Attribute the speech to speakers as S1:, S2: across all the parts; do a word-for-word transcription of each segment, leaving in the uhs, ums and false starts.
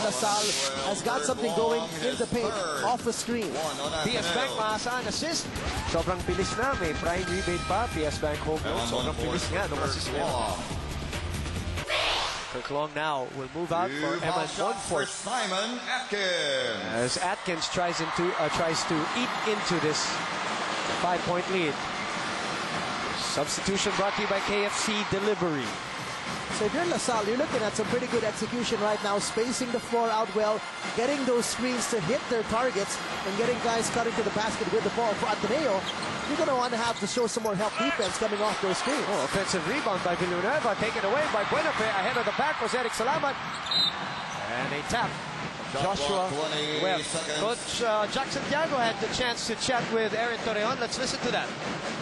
S1: LaSalle has got something going in the paint off the screen.
S2: P S Bank maasahan assist. Sobrang bilis na. May prime rebate pa. P S Bank home run. Sobrang bilis nga nung assist na yun. Long now will move out for Emma one-fourth.
S3: Simon Atkins.
S2: As Atkins tries into uh, tries to eat into this five-point lead. Substitution brought to you by K F C Delivery.
S1: So if you're LaSalle, you're looking at some pretty good execution right now, spacing the floor out well, getting those screens to hit their targets, and getting guys cutting to the basket with the ball. For Ateneo, you're going to want to have to show some more help defense coming off those screens.
S2: Oh, offensive rebound by Villanueva, taken away by Buenafe. Ahead of the back was Eric Salamat. And a tap. Joshua Webb. Coach uh, Jackson Diago had the chance to chat with Aaron Torreon. Let's listen to that.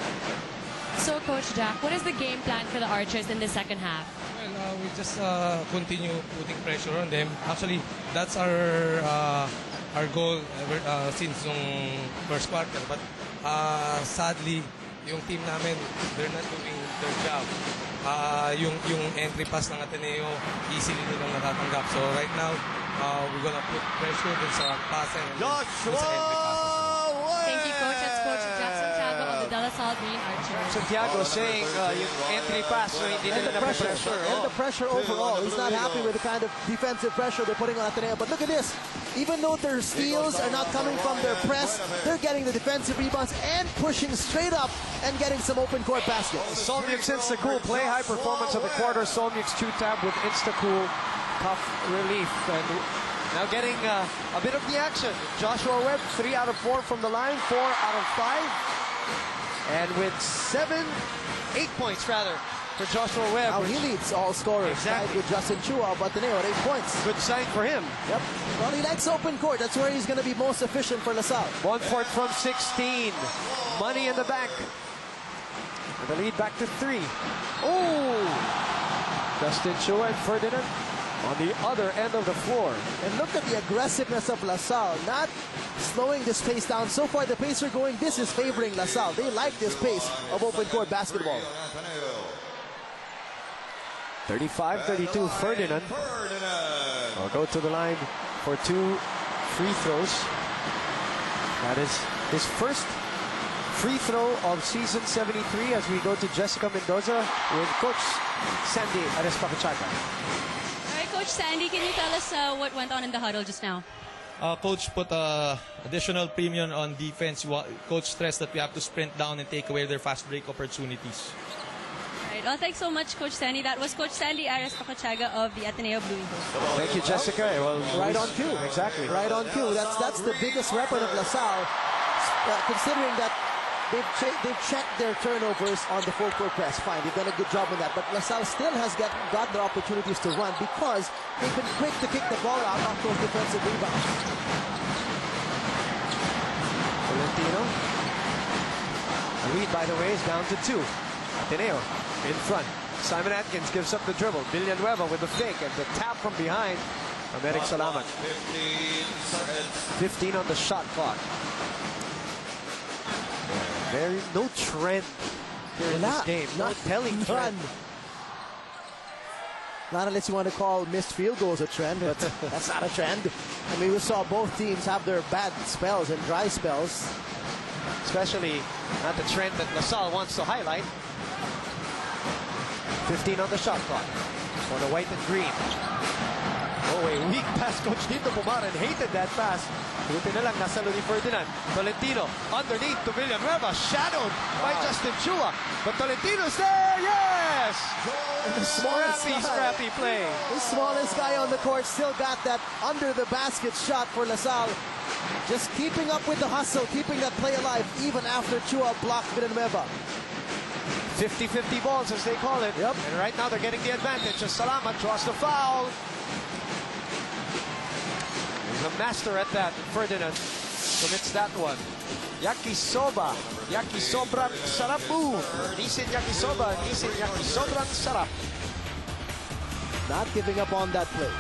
S4: So, Coach Jack, what is the game plan for the Archers in the second half?
S5: Well, uh, we just uh, continue putting pressure on them. Actually, that's our uh, our goal ever, uh, since yung first quarter. But uh, sadly, yung team namin, they're not doing their job. Uh, yung yung entry pass ng Ateneo, easily nilang natatanggap. So right now, uh, we're gonna put pressure dun sa pass and dun sa entry passes.
S4: Thank you, Coach. It's Coach Jackson Tiago of the De La Salle Green Archers.
S2: Santiago saying uh, yung entry pass, so hindi
S1: And
S2: nila
S1: the pressure,
S2: pressure.
S1: and the pressure overall. He's not happy with the kind of defensive pressure they're putting on Ateneo. But look at this. Even though their steals are not coming from their press, they're getting the defensive rebounds and pushing straight up and getting some open court baskets.
S2: Solmuk's Insta-Cool play, high performance of the quarter. Solmuk's two-tab with Insta-Cool cuff relief. And now getting uh, a bit of the action. Joshua Webb, three out of four from the line, four out of five. And with seven, eight points rather for Joshua Webb.
S1: Now he leads all scorers.
S2: Exactly.
S1: Tied with Justin Chua of Ateneo at eight points.
S2: Good sign for him.
S1: Yep. Well, he likes open court. That's where he's going to be most efficient for LaSalle.
S2: One fourth from sixteen. Money in the bank. And the lead back to three. Oh! Justin Chua and Ferdinand on the other end of the floor.
S1: And look at the aggressiveness of LaSalle, not slowing this pace down. So far, the pace are going. This is favoring LaSalle. They like this pace of open court basketball.
S2: thirty-five thirty-two, Ferdinand. I'll go to the line for two free throws. That is his first free throw of season seventy-three as we go to Jessica Mendoza with Coach Sandy Arespacachaga.
S4: Coach Sandy, can you tell us uh, what went on in the huddle just now?
S6: Uh, Coach put uh, additional premium on defense. Coach stressed that we have to sprint down and take away their fast break opportunities.
S4: Right. Well, thanks so much, Coach Sandy. That was Coach Sandy Arespacachaga of the Ateneo Blue Eagles.
S2: Thank you, Jessica. Well,
S1: right on cue.
S2: Exactly.
S1: Right on cue. That's that's the biggest weapon of LaSalle, uh, considering that they've, che they've checked their turnovers on the full court press. Fine, they've done a good job on that. But LaSalle still has got, got their opportunities to run because they've been quick to kick the ball out off those defensive rebounds.
S2: Valentino. The lead, by the way, is down to two. Ateneo in front. Simon Atkins gives up the dribble. Villanueva with the fake and the tap from behind from Eric Salamat. fifteen on the shot clock. Very no trend here in this game. No telling trend.
S1: Not unless you want to call missed field goals a trend, but that's not a trend. I mean, we saw both teams have their bad spells and dry spells.
S2: Especially not the trend that LaSalle wants to highlight. fifteen on the shot clock for the white and green. Oh, a weak pass. Coach Dito Pumaran hated that pass. Buti na lang nasa ni Ferdinand. Tolentino underneath to Villanueva, shadowed by Justin Chua. But Tolentino's there, yes!
S1: The smallest
S2: Scrappy,
S1: guy.
S2: scrappy play.
S1: The smallest guy on the court still got that under the basket shot for LaSalle. Just keeping up with the hustle, keeping that play alive even after Chua blocked Villanueva.
S2: fifty fifty balls, as they call it.
S1: Yep.
S2: And right now they're getting the advantage. As Salamat draws the foul. He's a master at that. Ferdinand commits that one. Yakisoba. Yakisobrang sarap move. Nisin Yakisoba. Nisin Yakisobrang sarap.
S1: Not giving up on that play.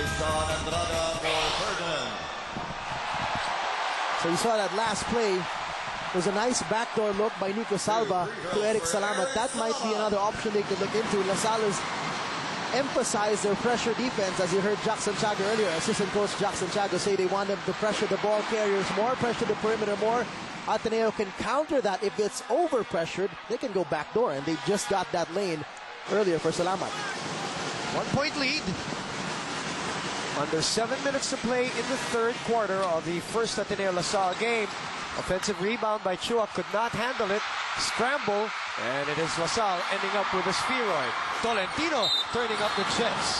S1: So you saw that last play. It was a nice backdoor look by Nico Salva to Eric Salamat. That might be another option they could look into. LaSalle is emphasize their pressure defense, as you heard Jackson Chaga earlier, assistant coach Jackson Chaga say they want them to pressure the ball carriers more, pressure the perimeter more. Ateneo can counter that. If it's over pressured, they can go backdoor, and they just got that lane earlier for Salamat.
S2: One point lead. Under seven minutes to play in the third quarter of the first Ateneo LaSalle game. Offensive rebound by Chua, could not handle it. Scramble, and it is LaSalle ending up with a spheroid. Tolentino turning up the jets.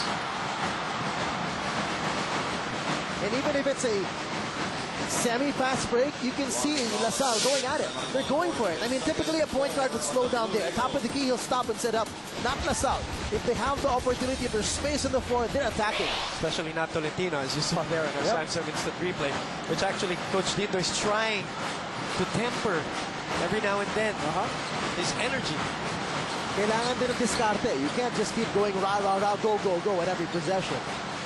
S1: And even if it's a semi-fast break, you can see LaSalle going at it. They're going for it. I mean, typically a point guard would slow down there. Top of the key, he'll stop and set up. Not LaSalle. If they have the opportunity, if there's space on the floor, they're attacking.
S2: Especially not Tolentino, as you saw there in our yep. Samsung instant replay, which actually Coach Dindo is trying to temper every now and then uh-huh. his energy.
S1: Kailangan din ng diskarte. You can't just keep going rah, rah, rah, go, go, go at every possession.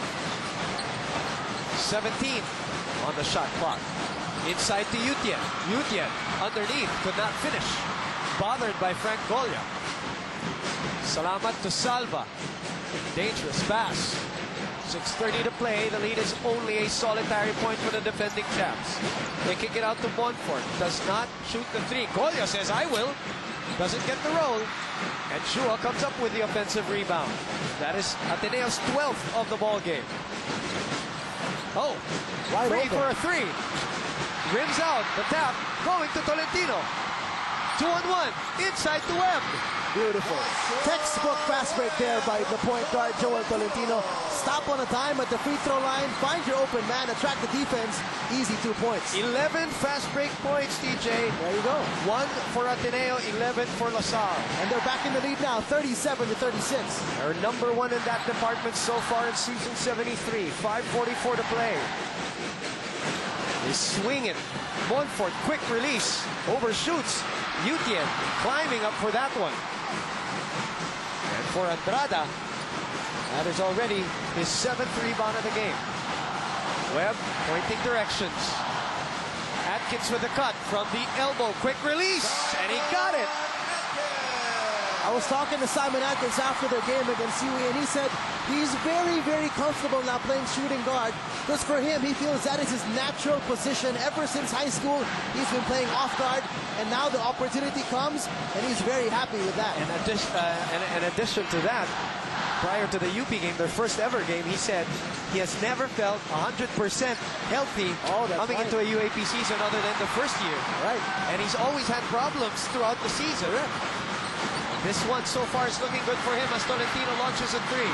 S2: seventeen on the shot clock. Inside to Yutien. Yutien underneath, could not finish. Bothered by Frank Golia. Salamat to Salva. Dangerous pass. six thirty to play. The lead is only a solitary point for the defending champs. They kick it out to Montfort. Does not shoot the three. Golia says, I will. Doesn't get the roll. And Chua comes up with the offensive rebound. That is Ateneo's twelfth of the ball game. Oh,
S1: Wide
S2: free
S1: open.
S2: for a three. Rims out. The tap going to Tolentino. Two on one. Inside the web.
S1: Beautiful. Textbook fast break there by the point guard, Joel Tolentino. Stop on a dime at the free throw line. Find your open man. Attract the defense. Easy two points.
S2: eleven fast break points, D J.
S1: There you go.
S2: One for Ateneo, eleven for LaSalle.
S1: And they're back in the lead now, thirty-seven to thirty-six.
S2: They're number one in that department so far in season seventy-three. five forty-four to play. They swing it. Montfort, quick release. Overshoots. Yutien climbing up for that one. And for Andrada, that is already his seventh rebound of the game. Webb pointing directions. Atkins with a cut from the elbow. Quick release, and he got it.
S1: I was talking to Simon Atkins after their game against U A, and he said he's very, very comfortable now playing shooting guard, because for him, he feels that is his natural position. Ever since high school, he's been playing off guard, and now the opportunity comes, and he's very happy with that.
S2: In addition, uh, and in addition to that, prior to the U P game, their first ever game, he said he has never felt one hundred percent healthy
S1: oh,
S2: coming
S1: right.
S2: into a U A P season other than the first year.
S1: Right.
S2: And he's always had problems throughout the season.
S1: Correct.
S2: This one so far is looking good for him as Tolentino launches a three.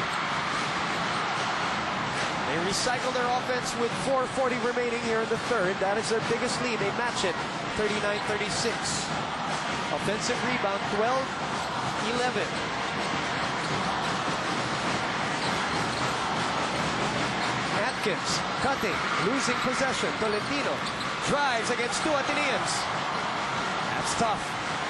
S2: They recycle their offense with four forty remaining here in the third. That is their biggest lead. They match it, thirty-nine thirty-six. Offensive rebound, twelve eleven. Atkins cutting, losing possession. Tolentino drives against two Ateneans. That's tough.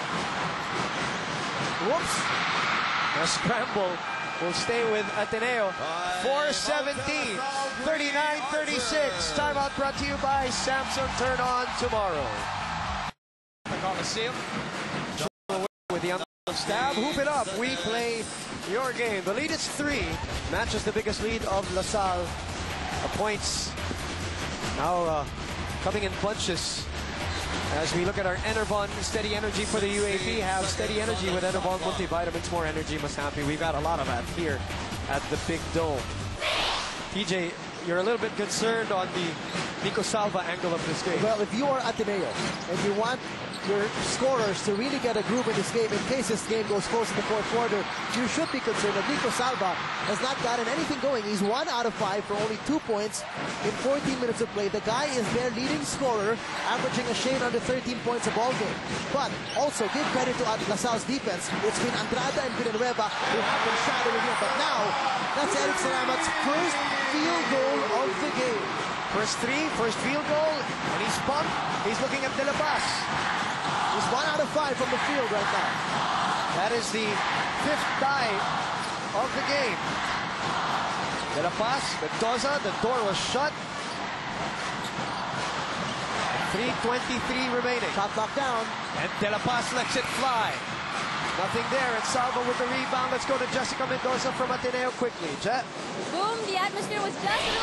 S2: Whoops. A scramble will stay with Ateneo. four seventeen, thirty-nine thirty-six. Timeout brought to you by Samsung. Turn on tomorrow. The Coliseum. With the stab. Hoop it up. We play your game. The lead is three. Matches the biggest lead of LaSalle. Uh, points now uh, coming in bunches. As we look at our Enervon Steady Energy for the U A P, have steady energy with Enervon multivitamins. More energy, must happy. We've got a lot of that here at the Big Dome. T J, you're a little bit concerned on the Nico Salva angle of this game.
S1: Well, if you are Ateneo and you want your scorers to really get a groove in this game, in case this game goes close in the fourth quarter, you should be concerned that Nico Salva has not gotten anything going. He's one out of five for only two points in fourteen minutes of play. The guy is their leading scorer, averaging a shade under thirteen points a ball game. But also give credit to LaSalle's defense. It's been Andrada and Villanueva who have been shadowing him. But now, that's Eric Salamat's first field goal of the game.
S2: First three, first field goal, and he's pumped. He's looking at De La Paz.
S1: He's one out of five from the field right now.
S2: That is the fifth tie of the game. De La Paz, Mendoza, the door was shut. three twenty-three remaining.
S1: Shot clock down.
S2: And De La Paz lets it fly. Nothing there, and Salva with the rebound. Let's go to Jessica Mendoza from Ateneo quickly. Jet.
S4: Boom, the atmosphere was just